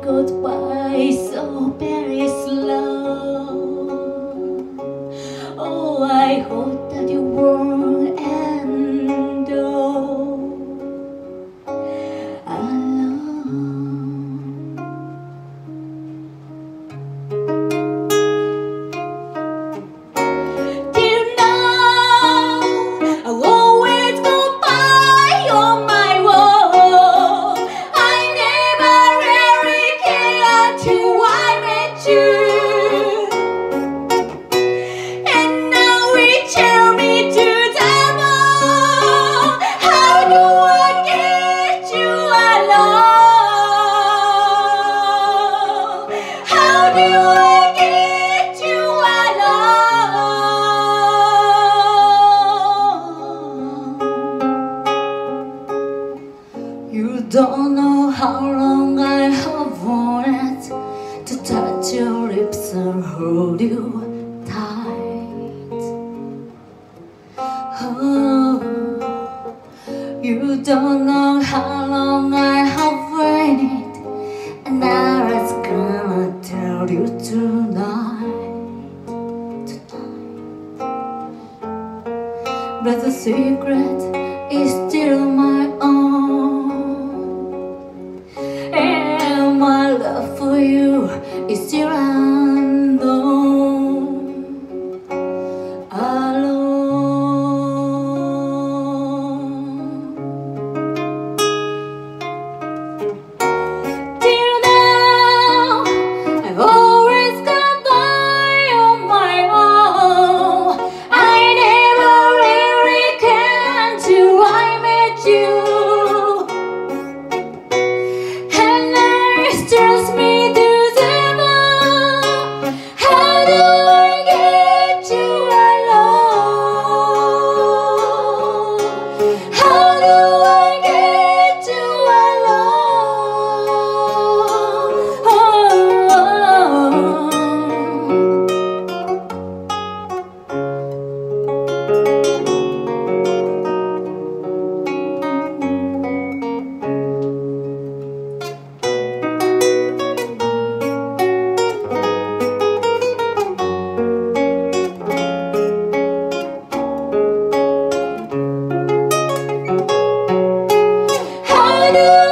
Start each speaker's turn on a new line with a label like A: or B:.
A: goodbye so very slow. Oh, I hope that you won't end alone. Till now, I'll always go by on my wall. I never really cared till I met you. Tell me to the moon, how do I get you alone? How do I get you alone? You don't know how long I have wanted to touch your lips and hold you tight. Oh, you don't know how long I have waited, and I was gonna tell you tonight. But the secret is still my own, and my love for you is still unknown. I do.